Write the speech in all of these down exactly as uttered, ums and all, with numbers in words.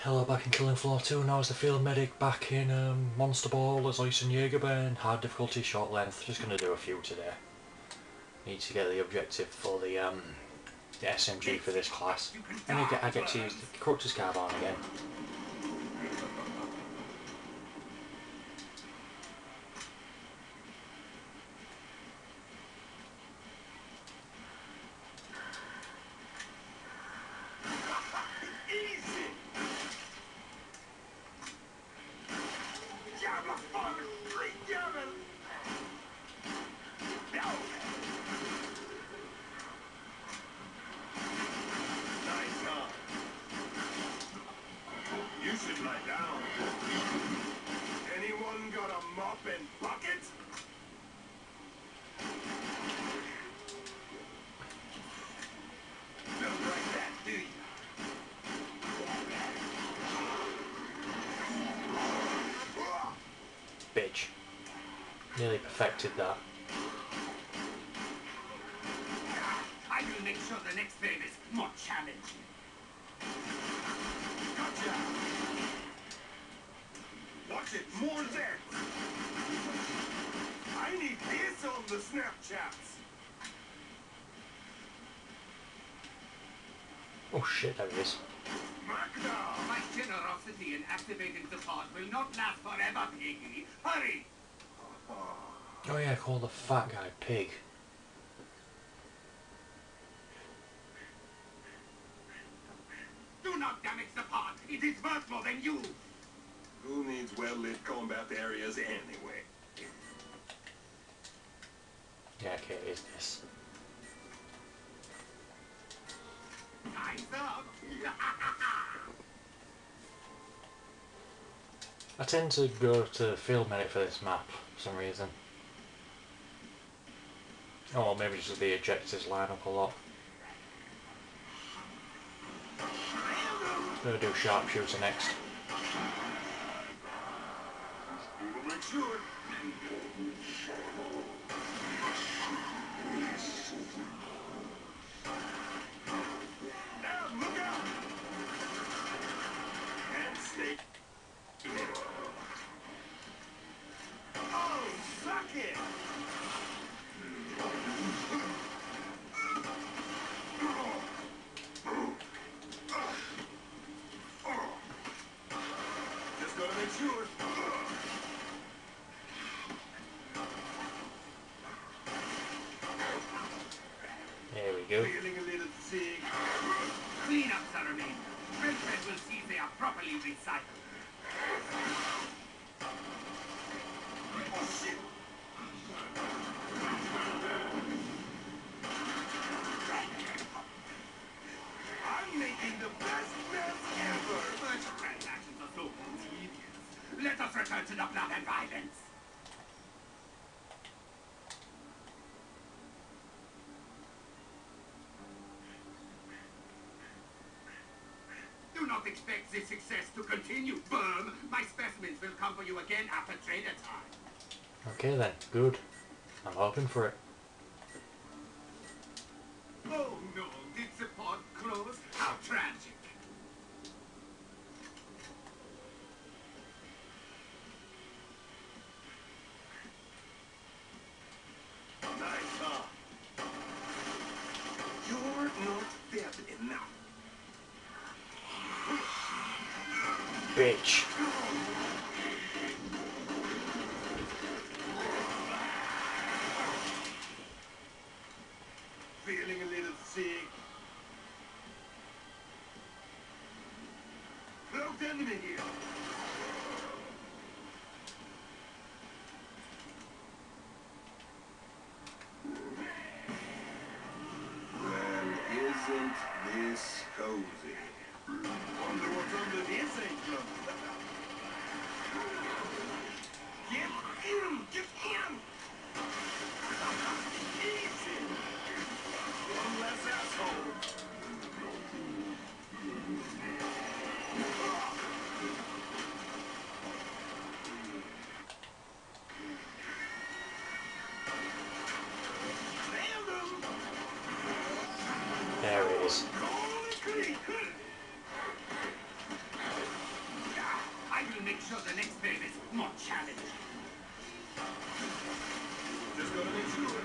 Hello, back in Killing Floor two, now as the field medic back in um, Monster Ball as Oysen Jägerburn, hard difficulty, short length, just going to do a few today. Need to get the objective for the, um, the S M G for this class, and I get, I get to use the Crux Carbine again. Bitch. Nearly perfected that. I will make sure the next wave is more challenging. Gotcha! Watch it, more there! I need this on the Snapchats! Oh shit, there it is. Markdown! My generosity in activating the pod will not last forever, Piggy! Hurry! Oh yeah, call the fat guy Pig. Do not damage the pod! It is worth more than you! Who needs well-lit combat areas anyway? Yeah, okay, it is this. Time's up! I tend to go to field medic for this map for some reason. Oh, maybe just the objectives line up a lot. Gonna do sharpshooter next. Make sure. Now, look out! And stay. Oh, suck it! Just gotta make sure. There we go. Feeling a little sick. Cleanups are remain. Redhead will see they are properly recycled. Oh shit! I'm making the best mess ever! Such transactions are so tedious. Let us return to the blood and violence. Do not expect this success to continue, Burm. My specimens will come for you again after trader time. Okay then, good. I'm hoping for it. Oh no, did the pod close? How tragic. Nice, huh? You're not fed enough. Bitch. Feeling a little sick. Cloaked enemy here. Well, isn't this cozy? Wonder what's under this apron. Get in! Get in! Easy! One less asshole. Nailed him! There it is. Holy creep! sure the next wave is more challenging. Just gotta make sure.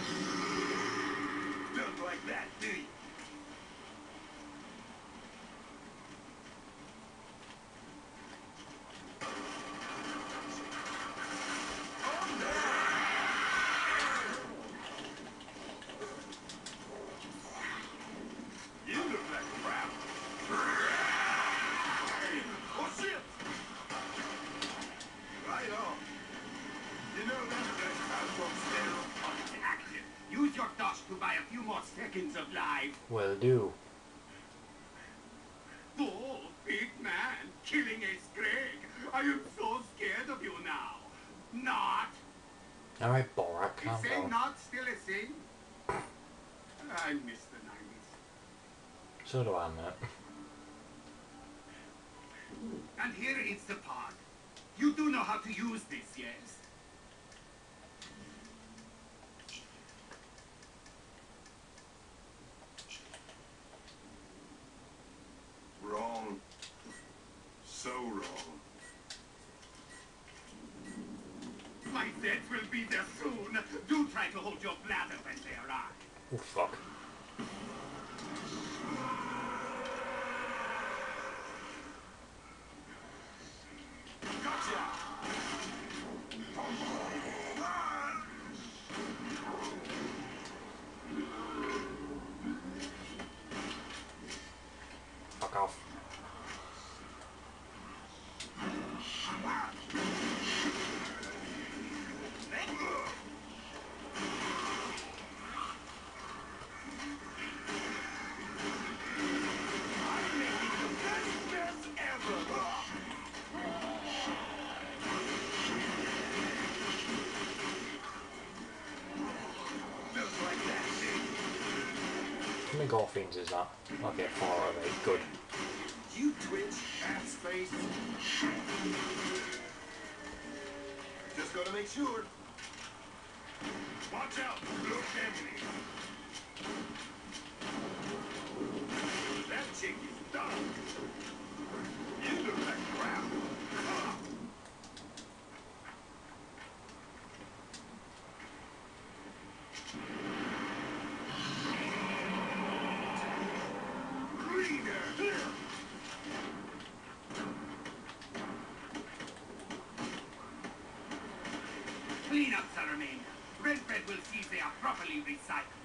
Don't like that, do you? You look like crap. Oh shit! Right on. You know that guy's out from still. It's active. Use your dash to buy a few more seconds of life. Will do. Oh, big man, killing a Scrag. I am so scared of you now. Not. Alright, Borak, calm Is saying down. not still a thing? I miss the nineties. So do I, mate. And here is the pod. You do know how to use this, yes? Wrong. So wrong. My death will be there soon. Do try to hold your bladder when they arrive. Oh, fuck. Gotcha! Fuck off. I'm making the best mess ever! Looks like that thing. How many golfings is that? Okay, four of eight. Good. You twitch, ass face. Just gotta make sure. Watch out, look enemy. That chick is done. You look like crap. Ah. Greener. Cleanups are remaining. Redbread will see they are properly recycled.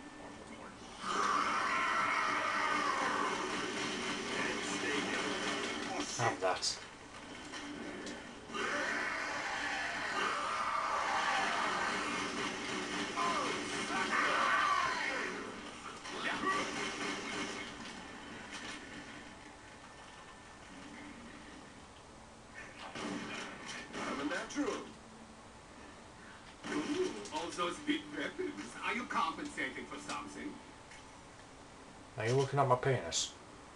And stay there. Oh, shit. Have that. I'm a natural. Ooh, all those big weapons. Are you compensating for something? Are you looking at my penis?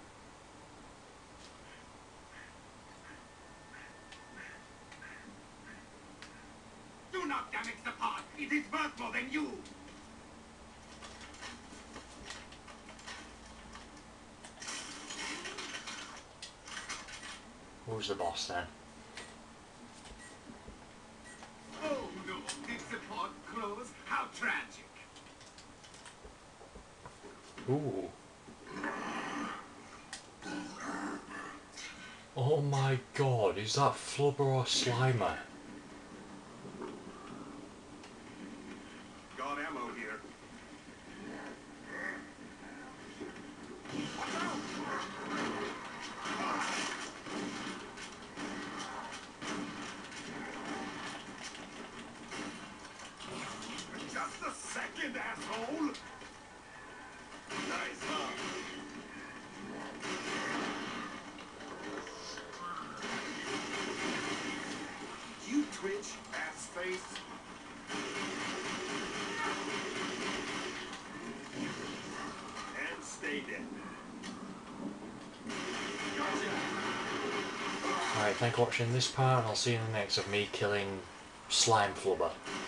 Do not damage the pod. It is worth more than you. Who's the boss then? Oh no, did the pod close? How tragic. Ooh. Oh my god, is that Flubber or Slimer? Got ammo here. Just a second, asshole! Nice, huh? You twitch, ass face. And stay dead. Gotcha! Alright, thank you for watching this part, and I'll see you in the next of me killing Slime Flubber.